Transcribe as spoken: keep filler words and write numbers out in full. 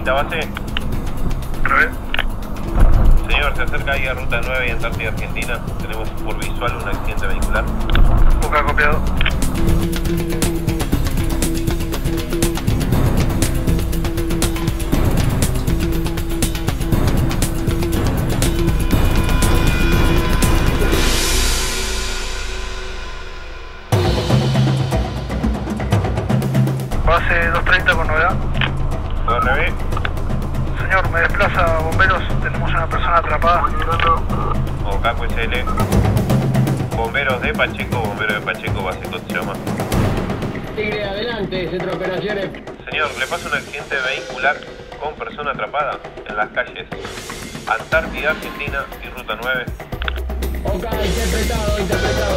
treinta base. ¿Nueve? Señor, se acerca ahí a Ruta nueve y Antártida Argentina. Tenemos por visual un accidente vehicular. Boca copiado. Base doscientos treinta con novedad. dos nueve. Señor, me desplaza bomberos, tenemos una persona atrapada. Boca Q S L. Bomberos de Pacheco, bomberos de Pacheco, base Cochabamba. Tigre, adelante, centro de operaciones. Señor, le pasa un accidente vehicular con persona atrapada en las calles Antártida Argentina y Ruta nueve. Ok, interpretado, interpretado.